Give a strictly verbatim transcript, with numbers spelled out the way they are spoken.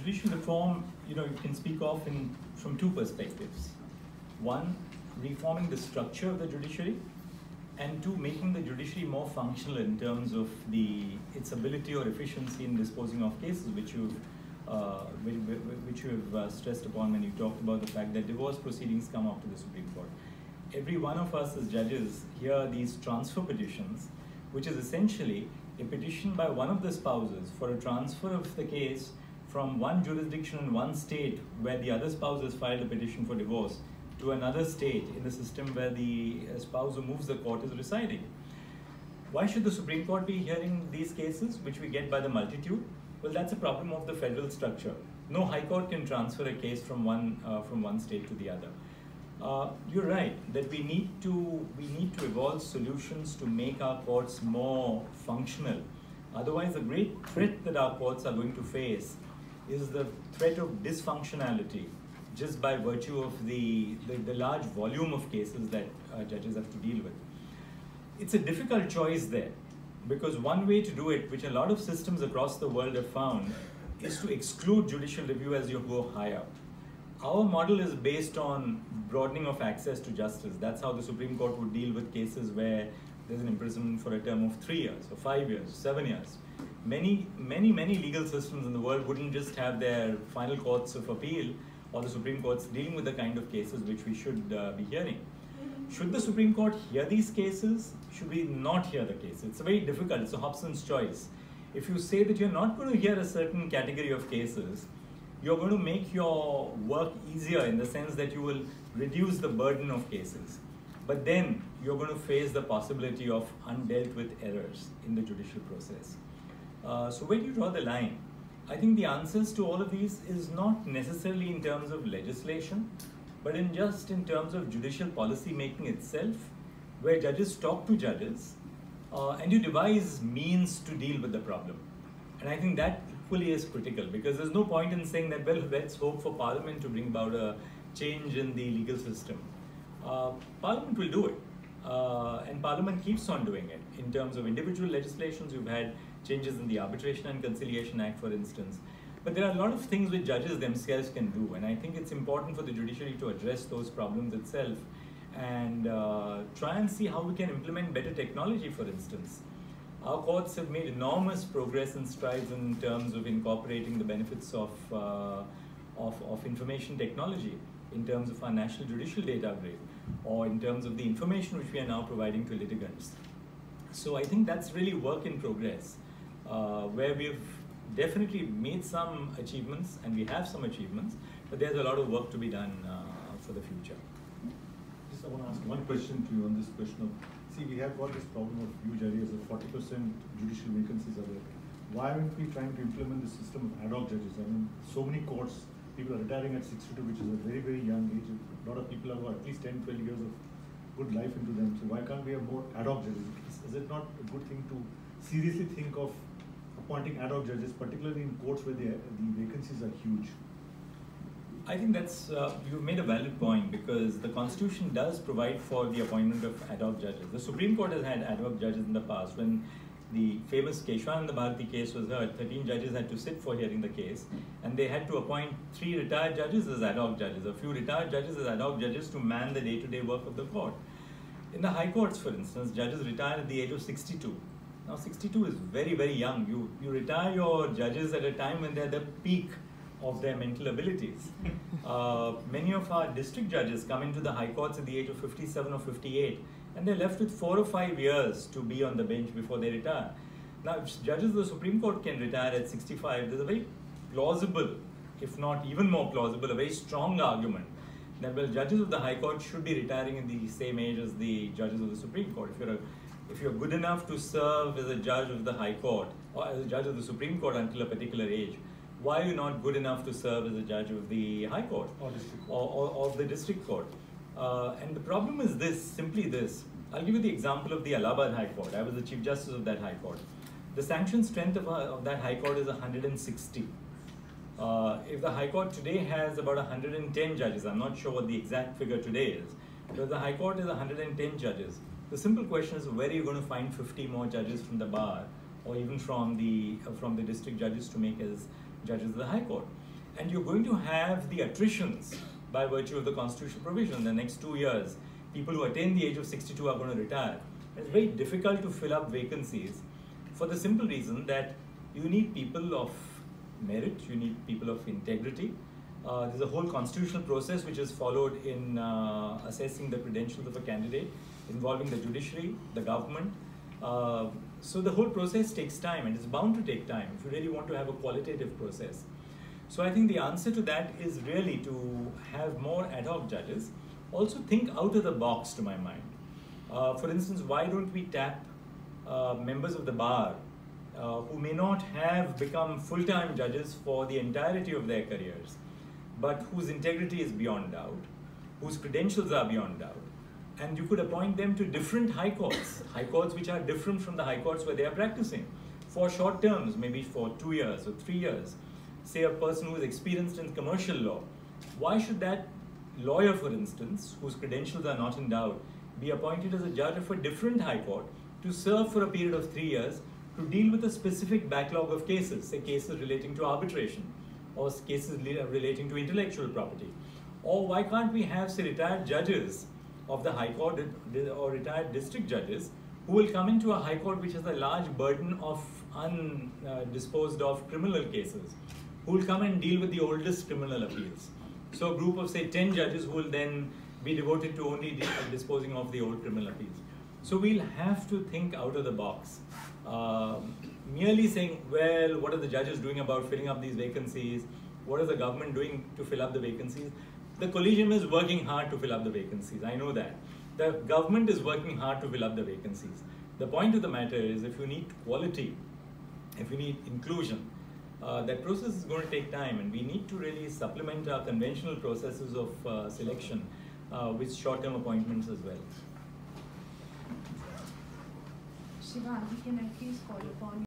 judicial reform, you know, you can speak of in from two perspectives. One, reforming the structure of the judiciary, and two, making the judiciary more functional in terms of the its ability or efficiency in disposing of cases, which you've uh, which, which you have uh, stressed upon when you talked about the fact that divorce proceedings come up to the Supreme Court. Every one of us as judges hear these transfer petitions, which is essentially a petition by one of the spouses for a transfer of the case from one jurisdiction in one state where the other spouse has filed a petition for divorce to another state in the system where the spouse who moves the court is residing. Why should the Supreme Court be hearing these cases, which we get by the multitude? Well, that's a problem of the federal structure. No high court can transfer a case from one uh, from one state to the other. Uh, you're right that we need to we need to evolve solutions to make our courts more functional. Otherwise, the great threat that our courts are going to face is the threat of dysfunctionality, just by virtue of the, the, the large volume of cases that uh, judges have to deal with. It's a difficult choice there, because one way to do it, which a lot of systems across the world have found, is to exclude judicial review as you go higher. Our model is based on broadening of access to justice. That's how the Supreme Court would deal with cases where there's an imprisonment for a term of three years, or five years, seven years. Many, many, many legal systems in the world wouldn't just have their final courts of appeal or the Supreme Courts dealing with the kind of cases which we should uh, be hearing. Should the Supreme Court hear these cases? Should we not hear the case? It's very difficult. It's a Hobson's choice. If you say that you're not going to hear a certain category of cases, you're going to make your work easier in the sense that you will reduce the burden of cases. But then you're going to face the possibility of undealt with errors in the judicial process. Uh, so where do you draw the line? I think the answers to all of these is not necessarily in terms of legislation, but in just in terms of judicial policy making itself, where judges talk to judges uh, and you devise means to deal with the problem. And I think that equally is critical, because there's no point in saying that, well, let's hope for Parliament to bring about a change in the legal system. Uh, Parliament will do it, uh, and Parliament keeps on doing it. In terms of individual legislations, we've had changes in the Arbitration and Conciliation Act, for instance. But there are a lot of things which judges themselves can do, and I think it's important for the judiciary to address those problems itself and uh, try and see how we can implement better technology, for instance. Our courts have made enormous progress and strides in terms of incorporating the benefits of, uh, of, of information technology, in terms of our national judicial data grid, or in terms of the information which we are now providing to litigants. So I think that's really work in progress, uh, where we've definitely made some achievements, and we have some achievements, but there's a lot of work to be done uh, for the future. Just I want to ask one question to you on this question of, see, we have got this problem of huge areas of forty percent judicial vacancies are there. Why aren't we trying to implement the system of ad hoc judges? I mean, so many courts, people are retiring at sixty-two, which is a very, very young age. A lot of people have at least ten, twelve years of good life into them. So why can't we have more ad hoc judges? Is, is it not a good thing to seriously think of appointing ad hoc judges, particularly in courts where the, the vacancies are huge? I think that's, uh, you've made a valid point, because the Constitution does provide for the appointment of ad hoc judges. The Supreme Court has had ad hoc judges in the past. When the famous Keshwananda Bharati case was heard, thirteen judges had to sit for hearing the case, and they had to appoint three retired judges as ad hoc judges, a few retired judges as ad hoc judges to man the day-to-day work of the court. In the high courts, for instance, judges retire at the age of sixty-two. Now, sixty-two is very, very young. You, you retire your judges at a time when they're at the peak of their mental abilities. Uh, many of our district judges come into the high courts at the age of fifty-seven or fifty-eight, and they're left with four or five years to be on the bench before they retire. Now, if judges of the Supreme Court can retire at sixty-five, there's a very plausible, if not even more plausible, a very strong argument that, well, judges of the High Court should be retiring in the same age as the judges of the Supreme Court. If you're, a, if you're good enough to serve as a judge of the High Court, or as a judge of the Supreme Court until a particular age, why are you not good enough to serve as a judge of the High Court or, district or, or, or the District Court? Uh, and the problem is this, simply this. I'll give you the example of the Allahabad High Court. I was the Chief Justice of that High Court. The sanctioned strength of, uh, of that High Court is one hundred sixty. Uh, if the High Court today has about one hundred ten judges, I'm not sure what the exact figure today is, but if the High Court is one hundred ten judges, the simple question is, where are you going to find fifty more judges from the bar, or even from the, uh, from the district judges to make as judges of the High Court? and you're going to have the attritions by virtue of the constitutional provision in the next two years. People who attain the age of sixty-two are going to retire. It's very difficult to fill up vacancies for the simple reason that you need people of merit, you need people of integrity. Uh, there's a whole constitutional process which is followed in uh, assessing the credentials of a candidate, involving the judiciary, the government. Uh, so the whole process takes time, and it's bound to take time if you really want to have a qualitative process. So I think the answer to that is really to have more ad hoc judges. Also think out of the box, to my mind. Uh, for instance, why don't we tap uh, members of the bar uh, who may not have become full-time judges for the entirety of their careers, but whose integrity is beyond doubt, whose credentials are beyond doubt, and you could appoint them to different high courts, high courts which are different from the high courts where they are practicing, for short terms, maybe for two years or three years. Say a person who is experienced in commercial law, why should that lawyer, for instance, whose credentials are not in doubt, be appointed as a judge of a different high court to serve for a period of three years to deal with a specific backlog of cases, say cases relating to arbitration, or cases relating to intellectual property? Or why can't we have, say, retired judges of the High Court or retired district judges who will come into a High Court which has a large burden of undisposed of criminal cases, who will come and deal with the oldest criminal appeals? So a group of, say, ten judges who will then be devoted to only disposing of the old criminal appeals. So we'll have to think out of the box. Um, merely saying, well, what are the judges doing about filling up these vacancies? What is the government doing to fill up the vacancies? The collegium is working hard to fill up the vacancies. I know that. The government is working hard to fill up the vacancies. The point of the matter is, if you need quality, if you need inclusion, uh, that process is going to take time, and we need to really supplement our conventional processes of uh, selection uh, with short-term appointments as well. Shivangi, can I please call upon you?